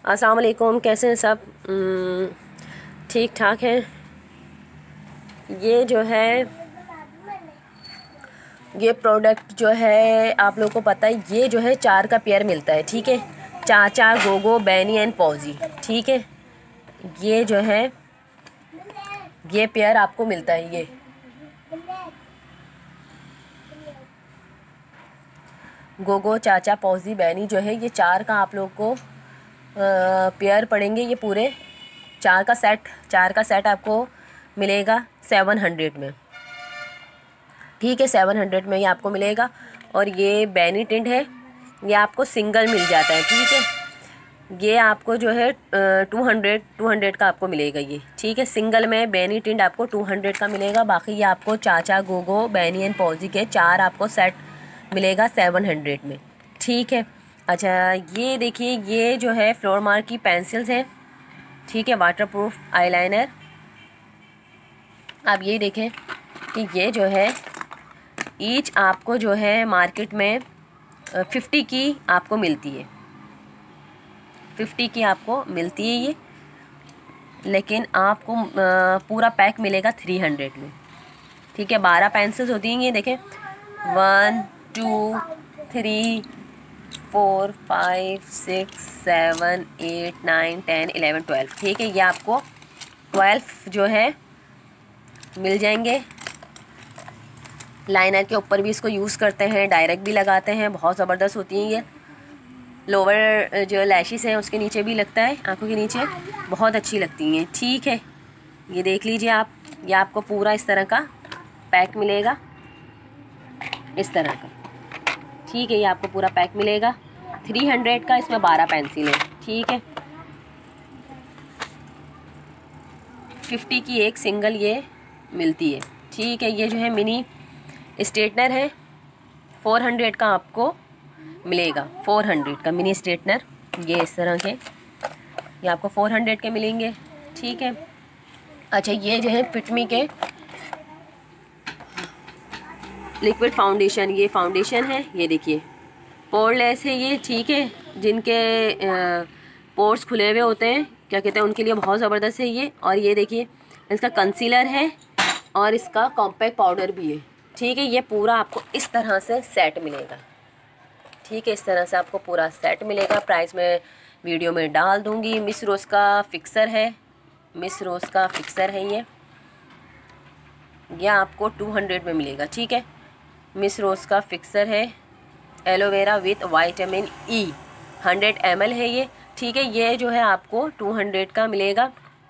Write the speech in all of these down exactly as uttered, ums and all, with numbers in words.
अस्सलाम वालेकुम, कैसे हैं सब? ठीक ठाक हैं। ये जो है ये प्रोडक्ट जो है आप लोगों को पता है, ये जो है चार का पेयर मिलता है। ठीक है, चाचा, गोगो, बैनी एंड पॉजी। ठीक है, ये जो है ये पेयर आपको मिलता है। ये गोगो, चाचा, पॉजी, बैनी जो है ये चार का आप लोग को पेयर पड़ेंगे। ये पूरे चार का सेट चार का सेट आपको मिलेगा सेवन हंड्रेड में। ठीक है, सेवन हंड्रेड में ये आपको मिलेगा। और ये बैनी टिंट है, ये आपको सिंगल मिल जाता है। ठीक है, ये आपको जो है टू हंड्रेड टू हंड्रेड का आपको मिलेगा ये। ठीक है, सिंगल में बैनी टिंट आपको टू हंड्रेड का मिलेगा। बाकी ये आपको चाचा, गोगो, बैनी एंड पॉजी के चार आपको सेट मिलेगा सेवन हंड्रेड में। ठीक है, अच्छा ये देखिए, ये जो है फ्लोर मार्क की पेंसिल्स हैं। ठीक है, वाटर प्रूफ आईलाइनर। आप ये देखें कि ये जो है ईच आपको जो है मार्केट में फिफ्टी की आपको मिलती है। फिफ्टी की आपको मिलती है ये, लेकिन आपको पूरा पैक मिलेगा थ्री हंड्रेड में। ठीक है, बारह पेंसिल्स होती हैं ये देखें, one two three four five six seven eight nine ten eleven twelve. ठीक है, ये आपको ट्वेल्व जो है मिल जाएंगे। लाइनर के ऊपर भी इसको यूज़ करते हैं, डायरेक्ट भी लगाते हैं, बहुत ज़बरदस्त होती हैं ये। लोअर जो लैशिस हैं उसके नीचे भी लगता है, आंखों के नीचे, बहुत अच्छी लगती हैं। ठीक है, ये देख लीजिए आप, ये आपको पूरा इस तरह का पैक मिलेगा, इस तरह का। ठीक है, ये आपको पूरा पैक मिलेगा थ्री हंड्रेड का। इसमें बारह पेंसिल है। ठीक है, फिफ्टी की एक सिंगल ये मिलती है। ठीक है, ये जो है मिनी स्ट्रेटनर है, फोर हंड्रेड का आपको मिलेगा। फोर हंड्रेड का मिनी स्ट्रेटनर, ये इस तरह के, ये आपको फोर हंड्रेड के मिलेंगे। ठीक है, अच्छा ये जो है फिटमी के लिक्विड फाउंडेशन, ये फाउंडेशन है, ये देखिए पोरलेस है ये। ठीक है, जिनके पोर्स खुले हुए होते हैं, क्या कहते हैं, उनके लिए बहुत ज़बरदस्त है ये। और ये देखिए इसका कंसीलर है और इसका कॉम्पैक्ट पाउडर भी है। ठीक है, ये पूरा आपको इस तरह से सेट मिलेगा। ठीक है, इस तरह से आपको पूरा सेट मिलेगा। प्राइस मैं वीडियो में डाल दूंगी। मिस रोज़ का फिक्सर है, मिस रोज़ का फिक्सर है ये ये आपको टू हंड्रेड में मिलेगा। ठीक है, मिस रोज़ का फिक्सर है, aloe vera with vitamin E, hundred M L है ये। ठीक है, ये जो है आपको टू हंड्रेड का मिलेगा।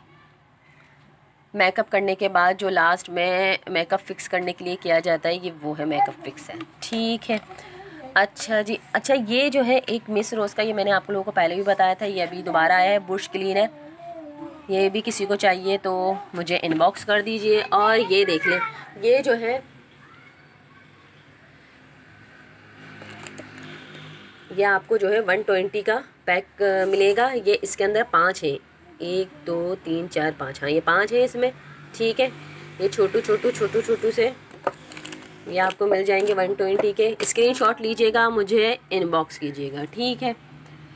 मेकअप करने के बाद जो लास्ट में मेकअप फिक्स करने के लिए किया जाता है, ये वो है मेकअप फिक्स है। ठीक है, अच्छा जी, अच्छा ये जो है एक मिस रोज़ का, ये मैंने आप लोगों को पहले भी बताया था, ये अभी दोबारा आया है, बुश क्लीनर। ये भी किसी को चाहिए तो मुझे इनबॉक्स कर दीजिए। और ये देख लें, ये जो है ये आपको जो है वन ट्वेंटी का पैक मिलेगा। ये इसके अंदर पाँच है, एक दो तीन चार पाँच, हाँ ये पाँच है इसमें। ठीक है, ये छोटू छोटू छोटू छोटू से ये आपको मिल जाएंगे वन ट्वेंटी के। स्क्रीनशॉट लीजिएगा, मुझे इनबॉक्स कीजिएगा। ठीक है,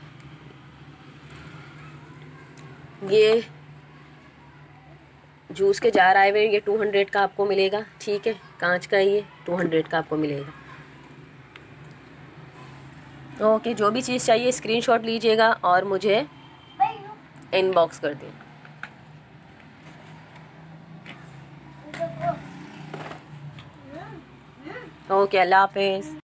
ये जूस के जार आए हुए, ये टू हंड्रेड का आपको मिलेगा। ठीक है, कांच का, ये टू हंड्रेड का आपको मिलेगा। ओके, जो भी चीज़ चाहिए स्क्रीनशॉट लीजिएगा और मुझे इनबॉक्स कर दें। ओके, अल्लाह हाफिज़।